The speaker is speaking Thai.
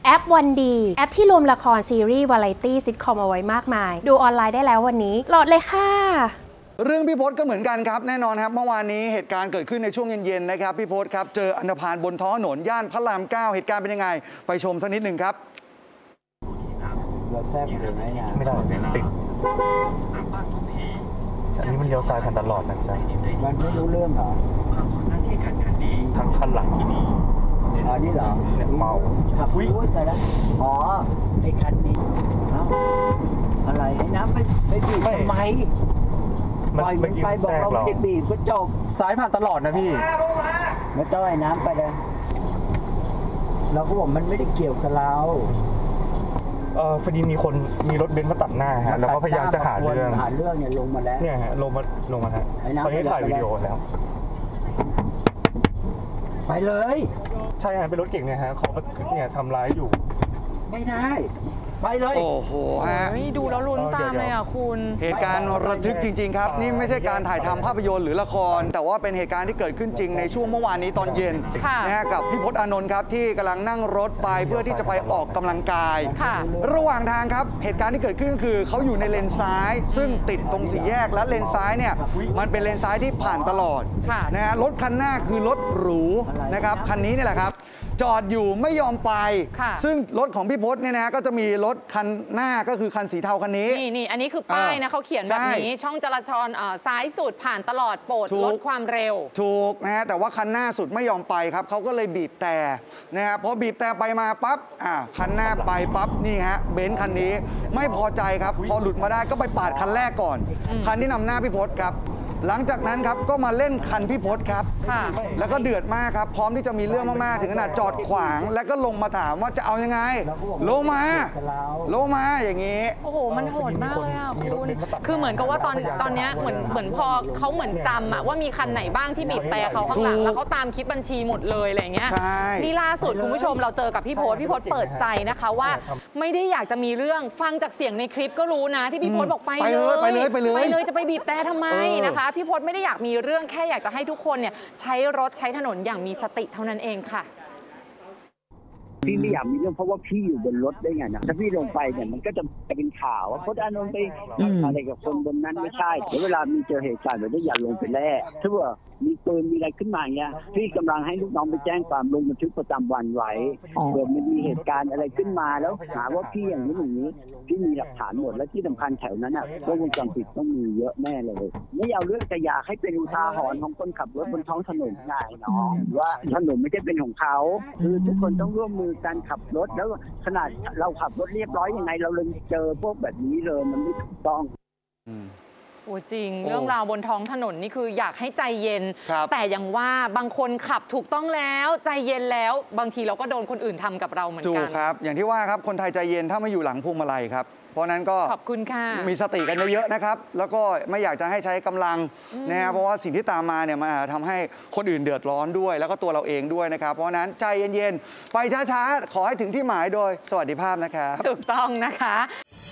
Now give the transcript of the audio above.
แอปวันดีแอปที่รวมละครซีรีส์วาไรตี้ซิทคอมเอาไว้มากมายดูออนไลน์ได้แล้ววันนี้โหลดเลยค่ะเรื่องพี่พศก็เหมือนกันครับแน่นอนครับเมื่อวานนี้เหตุการณ์เกิดขึ้นในช่วงเย็นๆนะครับพี่พศครับเจออันธพาลบนท้องถนนย่านพระราม 9เหตุการณ์เป็นยังไงไปชมสักนิดหนึ่งครับเราแทรกเลยไหมเนี่ยไม่ได้ติดอันนี้มันเลี้ยวซ้ายกันตลอดนะจ๊ะมันไม่รู้เรื่องเหรอทั้งคันหลังที่นี่อ๋อนี่เหรอเนี่ยเมาขับรู้ใจแล้วอ๋อไอ้คันนี้อะไรไอ้น้ำไปบีบทำไมปล่อยมันไปบอกเราจะบีบก็จบซ้ายผ่านตลอดนะพี่ไม่ต้องไอ้น้ำไปเลยเราก็บอกมันไม่ได้เกี่ยวกับเราพอดีมีรถเบนซ์มาตัดหน้าฮะแล้วก็พยายามจะหาเรื่องเนี่ยลงมาแล้วเนี่ยฮะลงมาฮะตอนนี้ถ่ายวิดีโอแล้วไปเลยใช่ฮะเป็นรถเก่งเนี่ยฮะเขาเนี่ยทำร้ายอยู่ไม่ได้ไปเลยโอ้โหฮะดูแล้วลุ้นตามเลยอ่ะคุณเหตุการณ์ระทึกจริงๆครับนี่ไม่ใช่การถ่ายทำภาพยนตร์หรือละครแต่ว่าเป็นเหตุการณ์ที่เกิดขึ้นจริงในช่วงเมื่อวานนี้ตอนเย็นนะฮะกับพี่พจน์อานนท์ครับที่กำลังนั่งรถไปเพื่อที่จะไปออกกำลังกายระหว่างทางครับเหตุการณ์ที่เกิดขึ้นคือเขาอยู่ในเลนซ้ายซึ่งติดตรงสี่แยกและเลนซ้ายเนี่ยมันเป็นเลนซ้ายที่ผ่านตลอดนะฮะรถคันหน้าคือรถหรูนะครับคันนี้นี่แหละครับจอดอยู่ไม่ยอมไปซึ่งรถของพี่พจน์เนี่ยนะก็จะมีรถคันหน้าก็คือคันสีเทาคันนี้นี่อันนี้คือป้ายนะเขาเขียนแบบนี้ช่องจราจรซ้ายสุดผ่านตลอดโปรดลดความเร็วถูกนะฮะแต่ว่าคันหน้าสุดไม่ยอมไปครับเขาก็เลยบีบแต่นะฮะพอบีบแต่ไปมาปั๊บคันหน้าไปปั๊บนี่ฮะเบนซ์คันนี้ไม่พอใจครับพอหลุดมาได้ก็ไปปาดคันแรกก่อนคันที่นำหน้าพี่พจน์ครับหลังจากนั้นครับก็มาเล่นคันพี่พศครับแล้วก็เดือดมากครับพร้อมที่จะมีเรื่องมากๆถึงขนาดจอดขวางแล้วก็ลงมาถามว่าจะเอายังไงลงมาอย่างนี้โอ้โหมันโหดมากเลยอ่ะคุณคือเหมือนกับว่าตอนนี้เหมือนพอเขาเหมือนจำว่ามีคันไหนบ้างที่บีบแต่เขาข้างหลังแล้วเขาตามคิดบัญชีหมดเลยอะไรเงี้ยนี่ล่าสุดคุณผู้ชมเราเจอกับพี่พศเปิดใจนะคะว่าไม่ได้อยากจะมีเรื่องฟังจากเสียงในคลิปก็รู้นะที่พี่พศบอกไปเลยจะไปบีบแต่ทำไมนะคะพี่พศไม่ได้อยากมีเรื่องแค่อยากจะให้ทุกคนเนี่ยใช้รถใช้ถนนอย่างมีสติเท่านั้นเองค่ะพี่ไม่อยากมีเรื่องเพราะว่าพี่อยู่บนรถได้ไงนะถ้าพี่ลงไปเนี่ยมันก็จะเป็นข่าวว่าพจน์อานนท์ไปอะไรกับคนบนนั้นไม่ใช่เดี๋ยวเวลามีเจอเหตุการณ์แบบนี้อย่าลงไปแล่ถ้าว่ามีปืนมีอะไรขึ้นมาเงี้ยพี่กำลังให้ลูกน้องไปแจ้งความลงบันทึกประจำวันไว้เกิดมันมีเหตุการณ์อะไรขึ้นมาแล้วหาว่าพี่อย่างนี้พี่มีหลักฐานหมดและที่สำคัญแถวนั้นกล้องวงจรปิดต้องมีเยอะแน่เลยไม่เอาเรื่องแต่อยากให้เป็นอุทาหรณ์ของคนขับรถบนท้องถนนได้เนาะว่าถนนไม่ใช่เป็นของเขาคือทุกคนต้องร่วมมือการขับรถแล้วขนาดเราขับรถเรียบร้อยยังไงเราเลยเจอพวกแบบนี้เลยมันไม่ถูกต้องโอ้จริงเรื่องราวบนท้องถนนนี่คืออยากให้ใจเย็นแต่อย่างว่าบางคนขับถูกต้องแล้วใจเย็นแล้วบางทีเราก็โดนคนอื่นทำกับเราเหมือนกันถูกครับอย่างที่ว่าครับคนไทยใจเย็นถ้าไม่อยู่หลังพวงมาลัยครับเพราะนั้นก็ขอบคุณค่ะมีสติกันเยอะๆนะครับแล้วก็ไม่อยากจะให้ใช้กำลังนะครับเพราะว่าสิ่งที่ตามมาเนี่ยมันทำให้คนอื่นเดือดร้อนด้วยแล้วก็ตัวเราเองด้วยนะครับเพราะนั้นใจเย็นๆไปช้าๆขอให้ถึงที่หมายโดยสวัสดิภาพนะครับถูกต้องนะคะ